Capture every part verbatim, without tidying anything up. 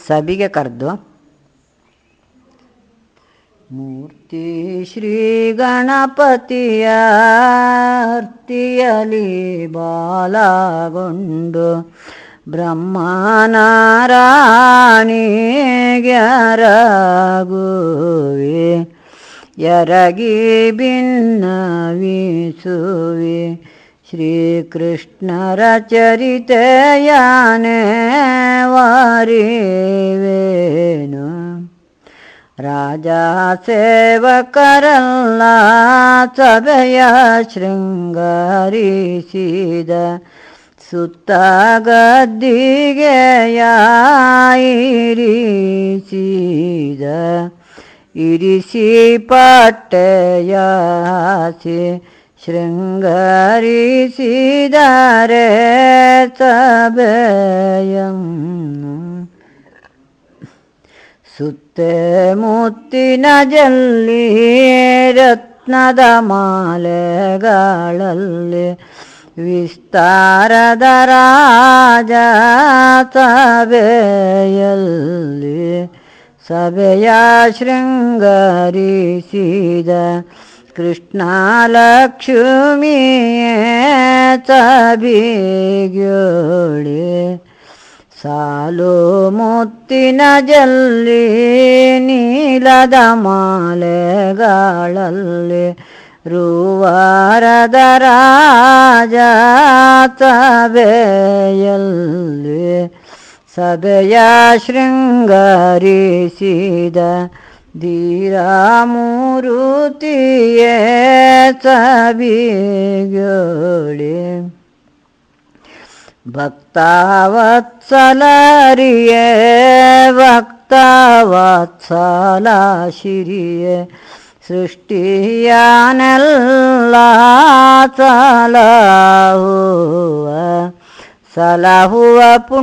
ಸಭೆಗೆ ಕರೆದು, ಮೂರ್ತಿ ಶ್ರೀ ಗಣಪತಿಯ ಆರ್ತಿಯಲಿ ಬಾಲಗೊಂಡು ಬ್ರಹ್ಮನಾರಾಯಣಿಗ್ಯರಗುವೆ ಎರಗಿ ಭಿನ್ನವಿಸುವೆ ಶ್ರೀಕೃಷ್ಣರ ಚರಿತೆಯಾನೆ ವಾರಿವೇನು. ರಾಜ ಸೇವಕರೆಲ್ಲ ಸಭೆಯ ಶೃಂಗರಿಸಿದ ಸುತ್ತ ಗದ್ದಿಗೆಯಾಯಿರಿಸಿದ ಇರಿಸಿ ಪಟ್ಟೆಯಾಸಿ ಶೃಂಗರಿಸಿದರೆ ಸಭೆಯನ್ನು ಸುತ್ತೆ ಮುತ್ತಿನ ಜಲ್ಲಿ ರತ್ನದ ಮಾಲೆಗಳಲ್ಲಿ ವಿಸ್ತಾರದ ರಾಜ ಸಭೆಯಲ್ಲಿ ಸಭೆಯ ಶೃಂಗರಿಸಿದ ಕೃಷ್ಣ ಲಕ್ಷ್ಮಿಯೇ ಸಭಿಗ್ಯೋಳೆ ಸಾಲು ಮುತ್ತಿನ ಜಲ್ಲಿ ನೀಲದ ಮಾಲೆಗಳಲ್ಲಿ ರುವಾರದ ರಾಜ ಸಭೆಯಲ್ಲಿ ಸಭೆಯ ಶೃಂಗರಿಸಿದ ಧೀರ ಮೂರುತಿಯೇ ಸಭಿಗ್ಯೋಳೆ ಭಕ್ತವತ್ಸಲರಿಯೇ ಭಕ್ತವತ್ಸಲ ಶಿರಿಯೇ ಸೃಷ್ಟಿಯನೆಲ್ಲ ಸಲಹುವ ಸಲಹುವ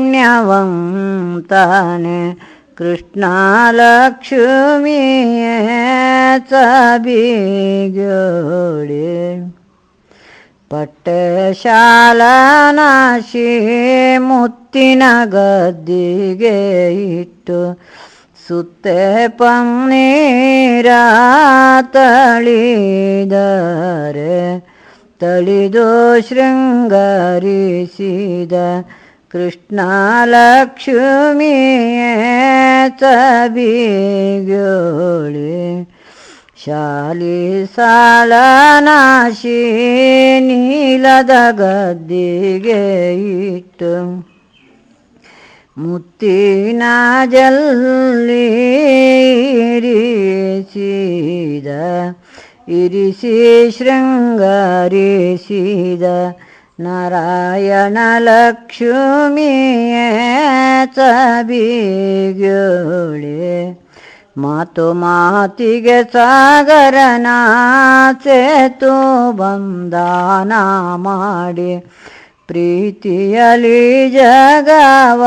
ಪುಣ್ಯವಂತನೆ ಕೃಷ್ಣ ಲಕ್ಷ್ಮಿಯೇ ಸಭಿಗ್ಯೋಳೆ ಪಟ್ಟಶಾಲನಾಶಿ ಮುತ್ತಿನ ಗದ್ದಿಗೆ ಇಟ್ಟು ಸುತ್ತೆ ಪನ್ನೀರ ತಳಿದರೆ ತಳಿದು ಶೃಂಗರಿಸಿದ ಕೃಷ್ಣ ಲಕ್ಷ್ಮಿಯೇ ಸಭಿಗ್ಯೋಳೆ ಶಾಲಿ ಸಾಲನಾಶಿ ನೀಲದ ಗದ್ದಿಗೆ ಇಟ್ಟು ಮುತ್ತಿನ ಜಲ್ಲಿ ಇರಿಸಿದ ಇರಿಸಿ ಶೃಂಗರಿಸಿದ ನಾರಾಯಣ ಲಕ್ಷ್ಮಿಯೇ ಸಭಿಗ್ಯೋಳೆ ಮಾತು ಮಾತಿಗೆ ಸಾಗರನ ಸೇತು ಬಂಧನ ಮಾಡಿ ಪ್ರೀತಿಯಲಿ ಜಗವ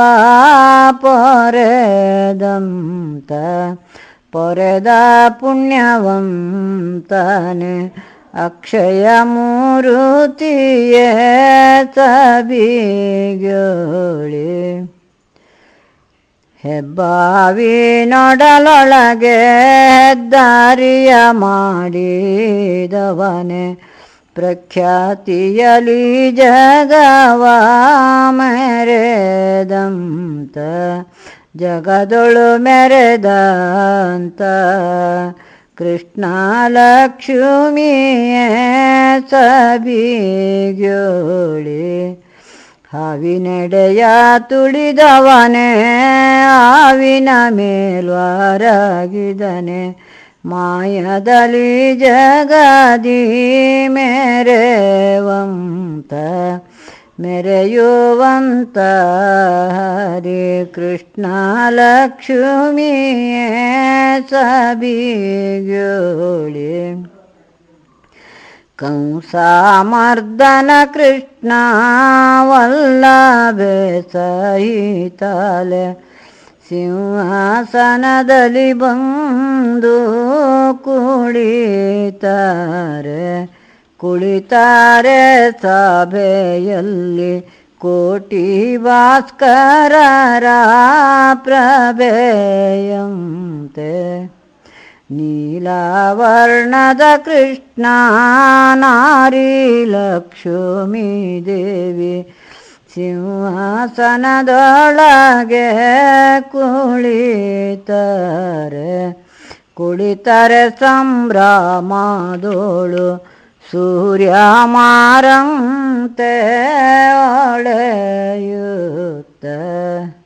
ಪೊರೆದಂತ ಪೊರೆದ ಪುಣ್ಯವಂತನೆ ಅಕ್ಷಯ ಮೂರುತಿಯೇ ಸಭಿಗ್ಯೋಳೆ ಹೆಬ್ಬಾವಿನೊಡಲೊಳಗೆ ದಾರಿಯ ಮಾಡಿದವನೆ ಪ್ರಖ್ಯಾತಿಯಲಿ ಜಗವ ಮೆರೆದಂತ ಜಗದೊಳು ಮೆರೆದಂತ ಕೃಷ್ಣ ಲಕ್ಷ್ಮಿಯೇ ಸಭಿಗ್ಯೋಳೆ ಹಾವಿನೆಡೆಯ ತುಳಿದವನೇ ಹಾವಿನ ಮೇಲ್ವರಗಿದನೆ ಮಾಯದಲ್ಲಿ ಜಗದಿ ಮೆರೆವಂತ ಮೆರೆಯುವಂತ ಹರಿ ಕೃಷ್ಣ ಲಕ್ಷ್ಮಿಯೇ ಸಭಿಗ್ಯೋಳೆ ಕಂಸಮರ್ದನ ಕೃಷ್ಣ ವಲ್ಲಭೆ ಸಹಿತಲೆ ಸಿಂಹಾಸನದಲ್ಲಿ ಬಂದು ಕುಳಿತಾರೆ ಕುಳಿತಾರೆ ಸಭೆಯಲ್ಲಿ ಕೋಟಿ ಭಾಸ್ಕರರ ಪ್ರಭೆಯಂತೆ ನೀಲವರ್ಣದ ಕೃಷ್ಣ ನಾರಿ ಲಕ್ಷ್ಮೀ ದೇವಿ ಸಿಂಹಾಸನದೊಳಗೆ ಕುಳಿತರೆ ಕುಳಿತರೆ ಸಂಭ್ರಮದೋಳು ಸೂರ್ಯ ಮಾರಂತೆ ಹೊಳೆಯುತ್ತ